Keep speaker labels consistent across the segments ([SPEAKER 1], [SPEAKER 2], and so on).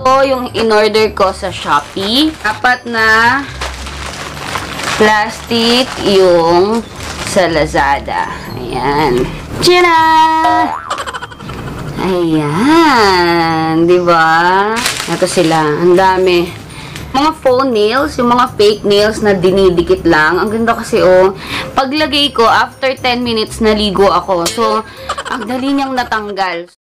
[SPEAKER 1] Ito yung in-order ko sa Shopee. 4 na plastic yung sa Lazada. Ayan. Tira! Ayan. Diba? Ito sila. Ang dami. Mga faux nails, yung mga fake nails na dinidikit lang. Ang ganda kasi, oh. Paglagay ko, after 10 minutes, naligo ako. So, ang dali niyang natanggal.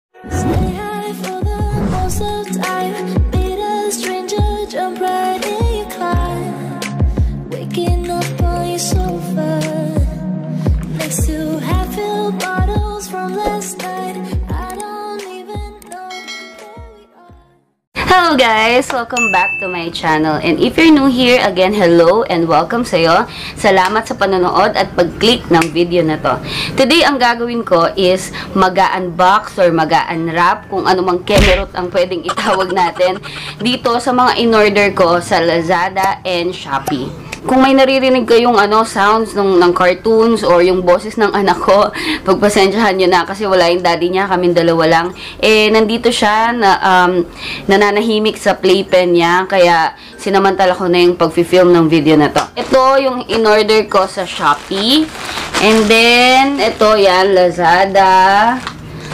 [SPEAKER 1] Hello guys! Welcome back to my channel. And if you're new here, again, hello and welcome sa'yo. Salamat sa panonood at pag-click ng video na to. Today, ang gagawin ko is mag-unbox or mag-unwrap, kung anumang kemerot ang pwedeng itawag natin, dito sa mga in-order ko sa Lazada and Shopee. Kung may naririnig kayong sounds ng cartoons or yung boses ng anak ko, pagpasensyahan nyo na kasi wala yung daddy niya, kaming dalawa lang. Nandito siya, nananahimik sa playpen niya, kaya sinamantala ko na yung pag-film ng video na to. Ito yung in-order ko sa Shopee. And then, ito yan, Lazada.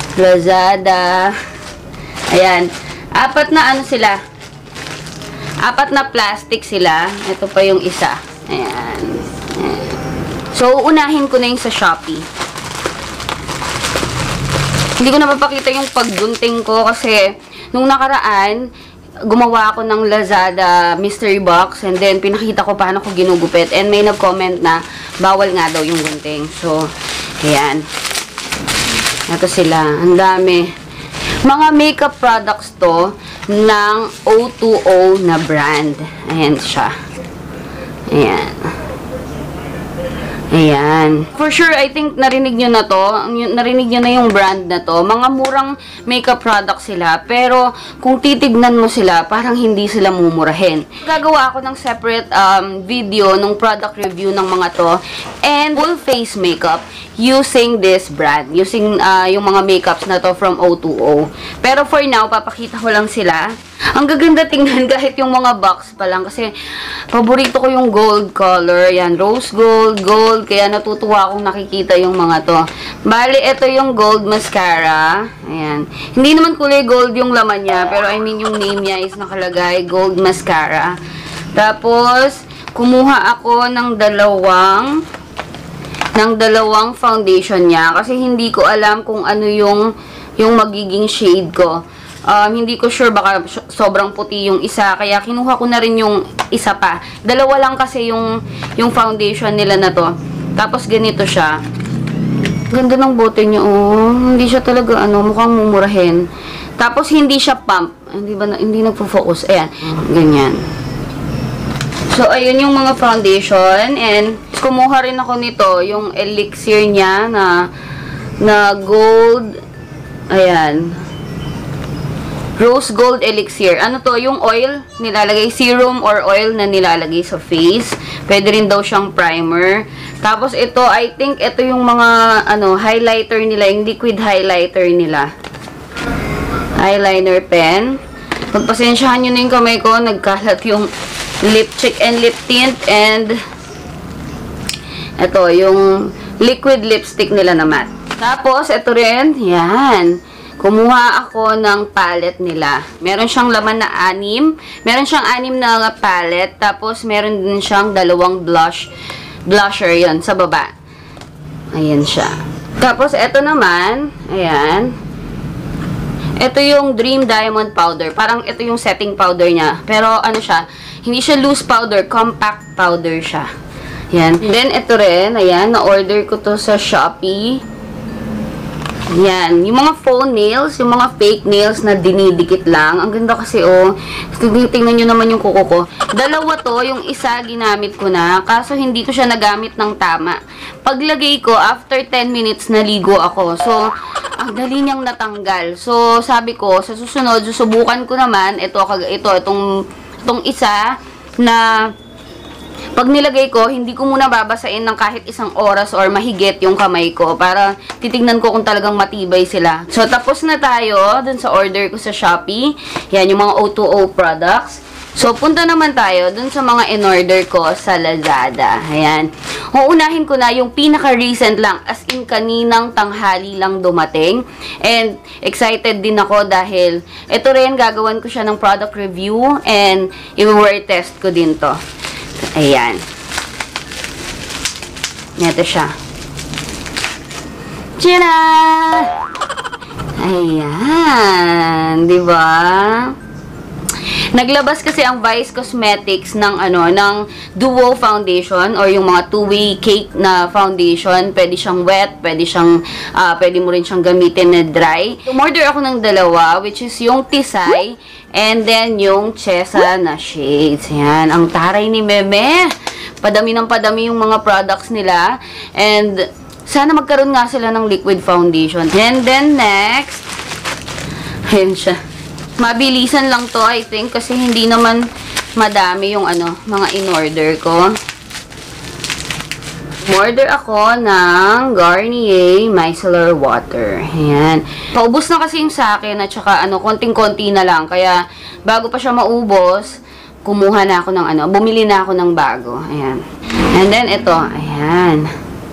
[SPEAKER 1] Ayan. 4 na sila. 4 na plastic sila. Ito pa yung isa. Ayan. So, unahin ko na yung sa Shopee. Hindi ko napapakita yung paggunting ko kasi nung nakaraan, gumawa ako ng Lazada mystery box and then pinakita ko paano ko ginugupit and may nag-comment na bawal nga daw yung gunting. So, ayan. Ito sila. Ang dami. Mga makeup products to ng O2O na brand. Ayan siya. Ayan. Ayan. For sure, I think narinig nyo na to. Narinig nyo na yung brand na to. Mga murang makeup products sila. Pero, kung titignan mo sila, parang hindi sila mumurahin. Gagawa ako ng separate video ng product review ng mga to. And full face makeup using this brand. Using yung mga makeups na to from O2O. Pero for now, papakita ko lang sila. Ang gaganda tingnan kahit yung mga box pa lang. Kasi, paborito ko yung gold color. Yan, rose gold, gold. Kaya natutuwa akong nakikita yung mga to. Bali, ito yung gold mascara. Ayan. Hindi naman kulay gold yung laman niya. Pero I mean, yung name niya is nakalagay gold mascara. Tapos, kumuha ako ng dalawang foundation niya. Kasi hindi ko alam kung ano yung magiging shade ko. Hindi ko sure, baka sobrang puti yung isa. Kaya kinuha ko na rin yung isa pa. Dalawa lang kasi yung foundation nila na to. Tapos ganito siya. Ganda ng bote niya, oh. Hindi siya talaga, mukhang mumurahin. Tapos hindi siya pump. Hindi nagpo-focus. Ayan, ganyan. So, ayun yung mga foundation. And, kumuha rin ako nito, yung elixir niya na gold. Ayan. Rose gold elixir. Ano to? Yung oil nilalagay, serum or oil na nilalagay sa face. Pwede rin daw siyang primer. Tapos ito, I think ito yung mga highlighter nila, yung liquid highlighter nila. Eyeliner pen. Pagpasensyahan nyo na yung kamay ko, nagkalat yung lip cheek and lip tint, and ito yung liquid lipstick nila na matte. Tapos ito rin, yan. Kumuha ako ng palette nila. Meron siyang laman na 6. Meron siyang 6 na palette. Tapos, meron din siyang 2 blusher yon sa baba. Ayan siya. Tapos, ito naman, ayan. Ito yung Dream Diamond Powder. Parang ito yung setting powder niya. Pero, siya, hindi siya loose powder, compact powder siya. Ayan. Then, ito rin, ayan, na-order ko to sa Shopee. Yan. Yung mga faux nails, yung mga fake nails na dinidikit lang. Ang ganda kasi, oh. Tingnan nyo naman yung kuko ko. Dalawa to, yung isa ginamit ko na. Kaso hindi ko siya nagamit ng tama. Paglagay ko, after 10 minutes, naligo ako. So, ang dali niyang natanggal. So, sabi ko, sa susunod, susubukan ko naman, itong isa na Pag nilagay ko, hindi ko muna babasain ng kahit isang oras or mahigit yung kamay ko para titignan ko kung talagang matibay sila. So, tapos na tayo dun sa order ko sa Shopee. Yan, yung mga O2O products. So, punta naman tayo dun sa mga in-order ko sa Lazada. Ayan. Uunahin ko na yung pinaka-recent lang, as in kaninang tanghali lang dumating. And excited din ako dahil ito rin, gagawan ko siya ng product review and i-wear test ko din to. Ayan. Ito siya. Tira! Ayan. Diba? Naglabas kasi ang Vice Cosmetics ng ng duo foundation or yung mga two-way cake na foundation. Pwede siyang wet, pwede mo rin siyang gamitin na dry. Umorder ako ng dalawa, which is yung Tisay and then yung Chesa na shades. Yan, ang taray ni Meme. Padami ng padami yung mga products nila. And sana magkaroon nga sila ng liquid foundation. And then next, ayan siya. Mabilisan lang to, I think, kasi hindi naman madami yung mga in-order ko. Order ako ng Garnier Micellar Water. Ayan. Paubos na kasi yung sa akin at saka konting-konti na lang. Kaya bago pa siya maubos, kumuha na ako ng bumili na ako ng bago. Ayan. And then ito, ayan.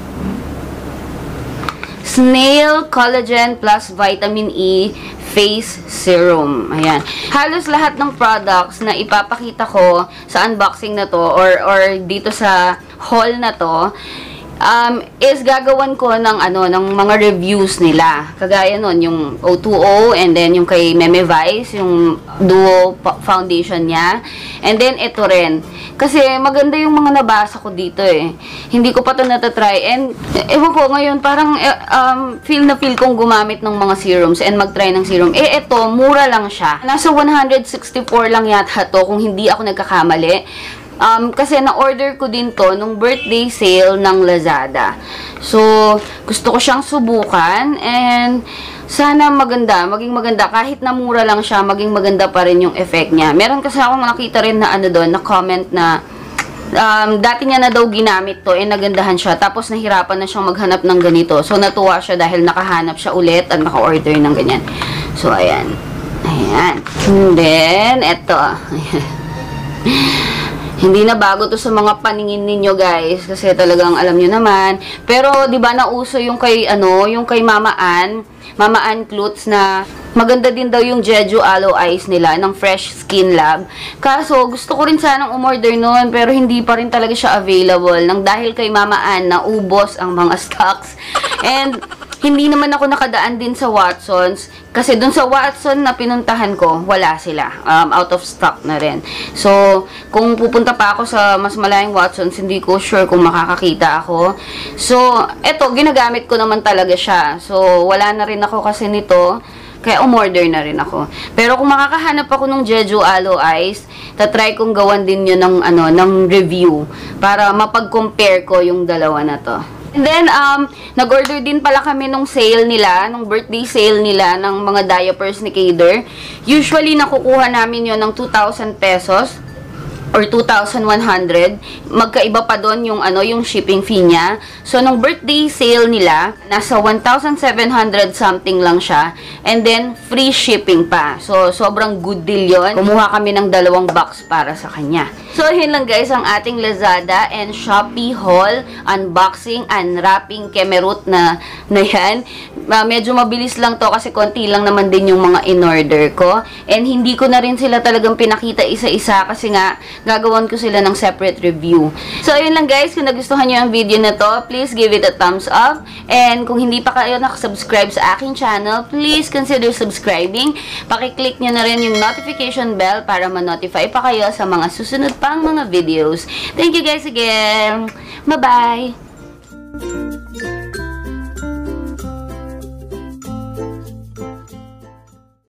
[SPEAKER 1] Snail Collagen Plus Vitamin E Face Serum. Ayan. Halos lahat ng products na ipapakita ko sa unboxing na to or dito sa haul na to is gagawan ko ng ng mga reviews nila. Kagaya nun, yung O2O and then yung kay Meme Vice, yung duo foundation niya. And then ito rin. Kasi maganda yung mga nabasa ko dito eh. Hindi ko pa ito natatry. And ewan ko ngayon, parang feel na feel kong gumamit ng mga serums and mag-try ng serum. Eh ito, mura lang siya. Nasa 164 lang yata to kung hindi ako nagkakamali. Kasi na-order ko din to nung birthday sale ng Lazada. So, gusto ko siyang subukan and sana maging maganda. Kahit na mura lang siya, maging maganda pa rin yung effect niya. Meron kasi akong nakita rin na doon, na comment na dati niya na daw ginamit to, nagandahan siya. Tapos nahirapan na siyang maghanap ng ganito. So, natuwa siya dahil nakahanap siya ulit at naka-order ng ganyan. So, ayan. Ayan. And then, eto. Hindi na bago to sa mga paningin ninyo, guys, kasi talagang alam niyo naman. Pero 'di ba nauso yung kay yung kay Mama Ann Klutz na maganda din daw yung Jeju Aloe Eyes nila ng Fresh Skin Lab. Kaso gusto ko rin sanang umorder noon pero hindi pa rin talaga siya available nang dahil kay Mama Ann naubos ang mga stocks. And hindi naman ako nakadaan din sa Watsons kasi dun sa Watson na pinuntahan ko, wala sila. Out of stock na rin. So, kung pupunta pa ako sa mas malayang Watsons, hindi ko sure kung makakakita ako. So, eto, ginagamit ko naman talaga siya. So, wala na rin ako kasi nito. Kaya umorder na rin ako. Pero kung makakahanap ako ng Jeju Aloe Eyes, tatry kong gawan din yun ng review para mapag-compare ko yung dalawa na to. And then, nag-order din pala kami nung sale nila, nung birthday sale nila ng mga diapers ni Kaider. Usually, nakukuha namin yon ng 2,000 pesos or 2,100. Magkaiba pa doon yung shipping fee niya. So, nung birthday sale nila, nasa 1,700 something lang siya. And then, free shipping pa. So, sobrang good deal yon. Kumuha kami ng 2 box para sa kanya. So, yun lang guys ang ating Lazada and Shopee haul, unboxing, unwrapping, kemerut na yan. Medyo mabilis lang to kasi konti lang naman din yung mga in-order ko. And hindi ko na rin sila talagang pinakita isa-isa kasi nga gagawan ko sila ng separate review. So, yun lang guys. Kung nagustuhan nyo ang video na to, please give it a thumbs up. And kung hindi pa kayo nakasubscribe sa aking channel, please consider subscribing. Pakiclick nyo na rin yung notification bell para ma-notify pa kayo sa mga susunod pang mga videos. Thank you guys again. Bye-bye!